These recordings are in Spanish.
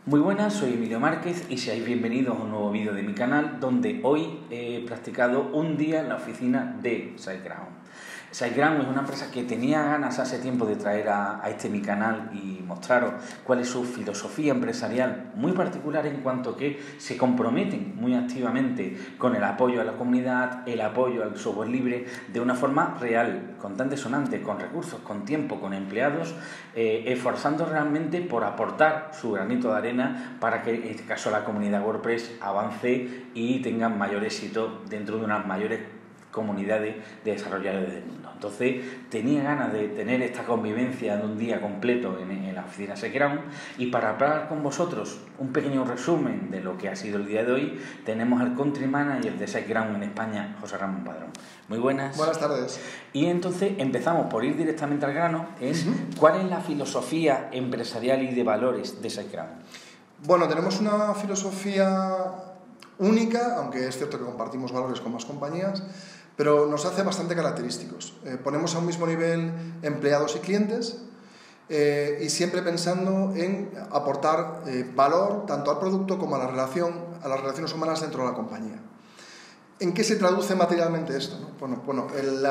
Muy buenas, soy Emilio Márquez y seáis bienvenidos a un nuevo vídeo de mi canal donde hoy he practicado un día en la oficina de SiteGround. SiteGround es una empresa que tenía ganas hace tiempo de traer a mi canal y mostraros cuál es su filosofía empresarial muy particular en cuanto que se comprometen muy activamente con el apoyo a la comunidad, el apoyo al software libre de una forma real, contante, sonante, con recursos, con tiempo, con empleados, esforzando realmente por aportar su granito de arena para que en este caso la comunidad WordPress avance y tenga mayor éxito dentro de unas mayores comunidades de desarrolladores del mundo. Entonces tenía ganas de tener esta convivencia de un día completo en la oficina SiteGround, y para hablar con vosotros un pequeño resumen de lo que ha sido el día de hoy tenemos al Country Manager de SiteGround en España, José Ramón Padrón. Muy buenas. Buenas tardes. Y entonces empezamos por ir directamente al grano. ¿Cuál es la filosofía empresarial y de valores de SiteGround? Bueno, tenemos una filosofía única, aunque es cierto que compartimos valores con más compañías, pero nos hace bastante característicos. Ponemos a un mismo nivel empleados y clientes y siempre pensando en aportar valor tanto al producto como a las relaciones humanas dentro de la compañía. ¿En qué se traduce materialmente esto, no? Bueno,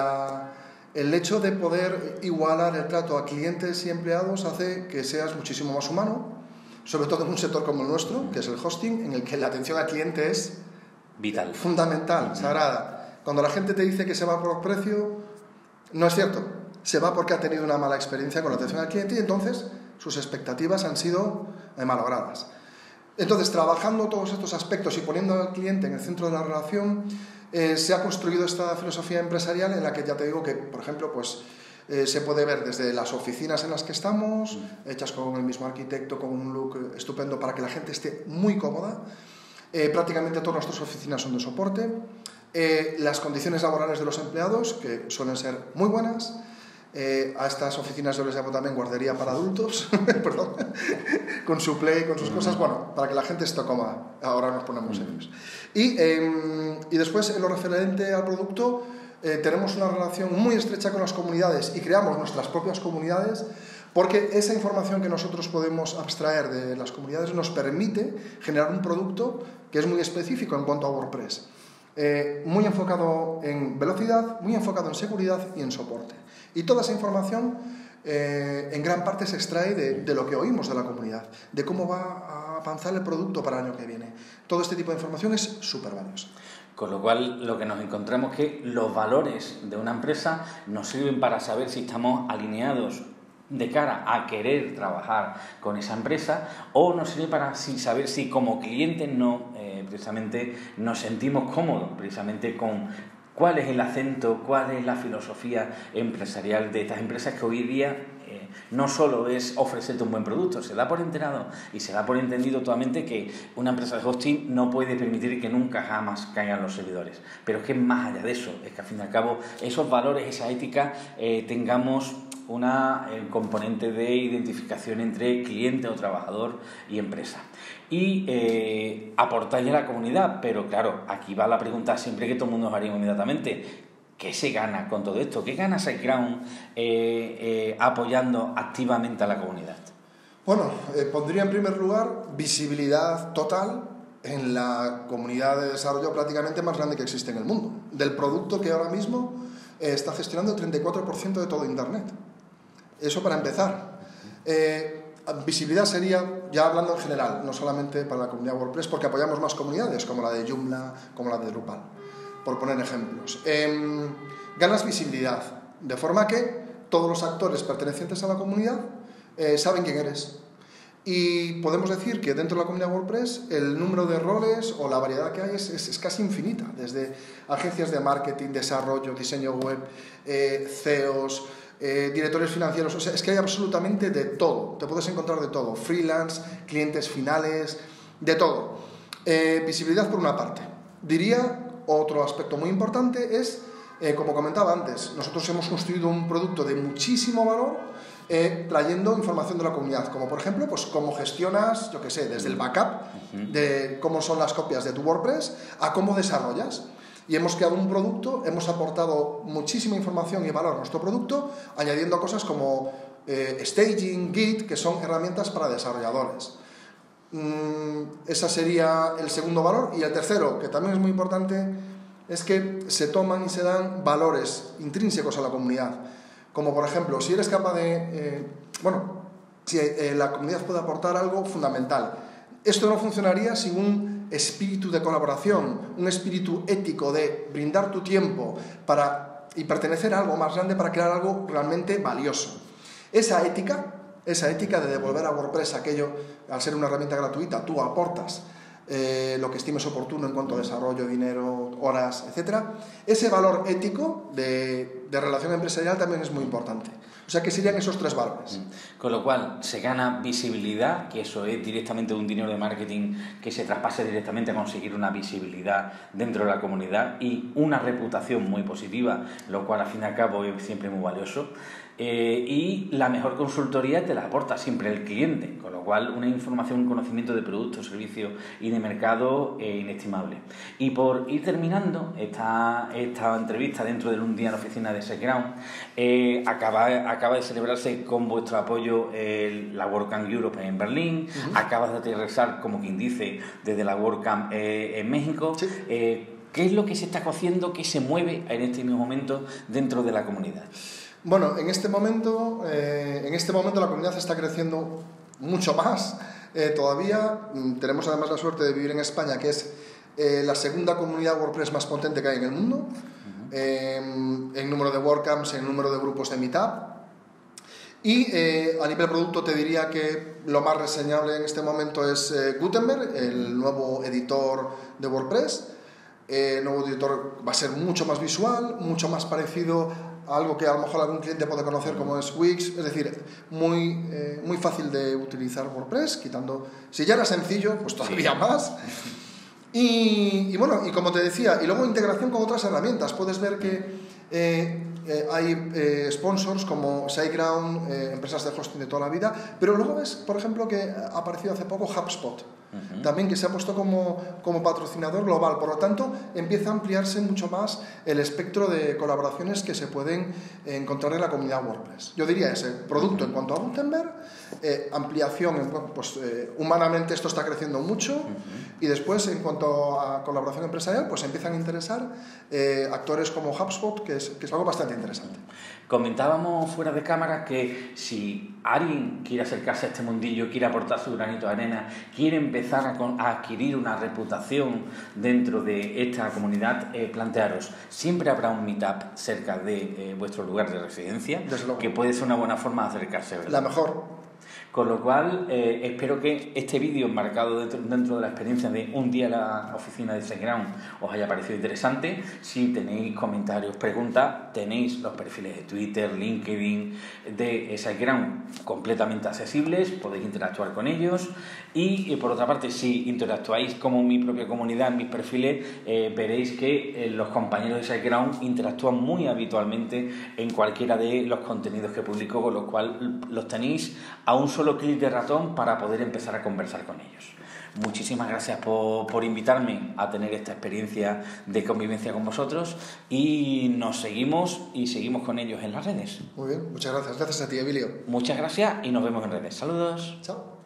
el hecho de poder igualar el trato a clientes y empleados hace que seas muchísimo más humano, sobre todo en un sector como el nuestro, que es el hosting, en el que la atención al cliente es vital, fundamental, sagrada. Cuando la gente te dice que se va por precio, no es cierto. Se va porque ha tenido una mala experiencia con la atención al cliente y entonces sus expectativas han sido malogradas. Entonces, trabajando todos estos aspectos y poniendo al cliente en el centro de la relación, se ha construido esta filosofía empresarial en la que ya te digo que, por ejemplo, pues se puede ver desde las oficinas en las que estamos, hechas con el mismo arquitecto, con un look estupendo para que la gente esté muy cómoda. Prácticamente todas nuestras oficinas son de soporte. Las condiciones laborales de los empleados, que suelen ser muy buenas. A estas oficinas yo les llamo también guardería para adultos, perdón, con su play, con sus cosas, bueno, para que la gente esté cómoda. Ahora nos ponemos serios. Y después, en lo referente al producto, tenemos una relación muy estrecha con las comunidades y creamos nuestras propias comunidades, porque esa información que nosotros podemos abstraer de las comunidades nos permite generar un producto que es muy específico en cuanto a WordPress. Muy enfocado en velocidad, muy enfocado en seguridad y en soporte. Y toda esa información en gran parte se extrae de lo que oímos de la comunidad, de cómo va a avanzar el producto para el año que viene. Todo este tipo de información es súper valiosa. Con lo cual, lo que nos encontramos es que los valores de una empresa nos sirven para saber si estamos alineados de cara a querer trabajar con esa empresa, o nos sirve para saber si como clientes precisamente nos sentimos cómodos precisamente con cuál es el acento, cuál es la filosofía empresarial de estas empresas, que hoy día no solo es ofrecerte un buen producto, se da por enterado y se da por entendido totalmente que una empresa de hosting no puede permitir que nunca jamás caigan los servidores. Pero es que más allá de eso, es que al fin y al cabo esos valores, esa ética, tengamos una componente de identificación entre cliente o trabajador y empresa. Y aportáis a la comunidad, pero claro, aquí va la pregunta siempre que todo el mundo nos haría inmediatamente: ¿qué se gana con todo esto? ¿Qué gana SiteGround apoyando activamente a la comunidad? Bueno, pondría en primer lugar visibilidad total en la comunidad de desarrollo prácticamente más grande que existe en el mundo, del producto que ahora mismo está gestionando el 34% de todo Internet. Eso para empezar. Visibilidad sería, ya hablando en general, no solamente para la comunidad WordPress, porque apoyamos más comunidades, como la de Joomla, como la de Drupal, por poner ejemplos. Ganas visibilidad, de forma que todos los actores pertenecientes a la comunidad saben quién eres. Y podemos decir que dentro de la comunidad WordPress el número de roles o la variedad que hay es casi infinita, desde agencias de marketing, desarrollo, diseño web, CEOs, directores financieros, o sea, es que hay absolutamente de todo, te puedes encontrar de todo, freelance, clientes finales, de todo. Visibilidad por una parte. Diría, otro aspecto muy importante es, como comentaba antes, nosotros hemos construido un producto de muchísimo valor trayendo información de la comunidad, como por ejemplo, pues cómo gestionas, yo qué sé, desde el backup, de cómo son las copias de tu WordPress, a cómo desarrollas. Y hemos creado un producto, hemos aportado muchísima información y valor a nuestro producto, añadiendo cosas como staging, Git, que son herramientas para desarrolladores. Ese sería el segundo valor. Y el tercero, que también es muy importante, es que se toman y se dan valores intrínsecos a la comunidad. Como por ejemplo, si eres capaz de... si la comunidad puede aportar algo fundamental. Esto no funcionaría sin un espíritu de colaboración, un espíritu ético de brindar tu tiempo y pertenecer a algo más grande para crear algo realmente valioso. Esa ética de devolver a WordPress aquello, al ser una herramienta gratuita, tú aportas lo que estimes oportuno en cuanto a desarrollo, dinero, horas, etc. Ese valor ético de relación empresarial también es muy importante. O sea que serían esos tres valores. Con lo cual se gana visibilidad, que eso es directamente un dinero de marketing que se traspase directamente a conseguir una visibilidad dentro de la comunidad y una reputación muy positiva, lo cual al fin y al cabo es siempre muy valioso. Y la mejor consultoría te la aporta siempre el cliente, con lo cual una información, un conocimiento de productos, servicios y de mercado inestimable. Y por ir terminando esta entrevista dentro de un día en la oficina de SiteGround, acaba de celebrarse con vuestro apoyo la WordCamp Europe en Berlín, acabas de aterrizar, como quien dice, desde la WordCamp en México. Sí. ¿Qué es lo que se está cociendo, qué se mueve en este mismo momento dentro de la comunidad? Bueno, en este momento la comunidad está creciendo mucho más. Todavía tenemos además la suerte de vivir en España, que es la segunda comunidad WordPress más potente que hay en el mundo, en número de WordCamps, en número de grupos de Meetup. Y a nivel producto te diría que lo más reseñable en este momento es Gutenberg, el nuevo editor de WordPress. El nuevo editor va a ser mucho más visual, mucho más parecido a algo que a lo mejor algún cliente puede conocer como es Wix, es decir, muy fácil de utilizar WordPress, quitando, si ya era sencillo, pues todavía más. Y bueno, y como te decía, y luego integración con otras herramientas. Puedes ver que hay sponsors como SiteGround, empresas de hosting de toda la vida, pero luego ves, por ejemplo, que ha aparecido hace poco HubSpot, también, que se ha puesto como patrocinador global. Por lo tanto, empieza a ampliarse mucho más el espectro de colaboraciones que se pueden encontrar en la comunidad WordPress. Yo diría ese producto en cuanto a Gutenberg, ampliación, humanamente esto está creciendo mucho, y después en cuanto a colaboración empresarial, pues empiezan a interesar actores como HubSpot, que es algo bastante interesante. Comentábamos fuera de cámara que si alguien quiere acercarse a este mundillo, quiere aportar su granito de arena, quiere empezar a adquirir una reputación dentro de esta comunidad, plantearos, siempre habrá un meetup cerca de vuestro lugar de residencia, que puede ser una buena forma de acercarse, ¿verdad? La mejor. Con lo cual, espero que este vídeo enmarcado dentro de la experiencia de un día en la oficina de SiteGround os haya parecido interesante. Si tenéis comentarios, preguntas, tenéis los perfiles de Twitter, LinkedIn de SiteGround completamente accesibles, podéis interactuar con ellos. Y por otra parte, si interactuáis como mi propia comunidad en mis perfiles, veréis que los compañeros de SiteGround interactúan muy habitualmente en cualquiera de los contenidos que publico, con lo cual los tenéis a un solo clic de ratón para poder empezar a conversar con ellos. Muchísimas gracias por invitarme a tener esta experiencia de convivencia con vosotros, y seguimos con ellos en las redes. Muy bien, muchas gracias. Gracias a ti, Emilio. Muchas gracias y nos vemos en redes. Saludos. Chao.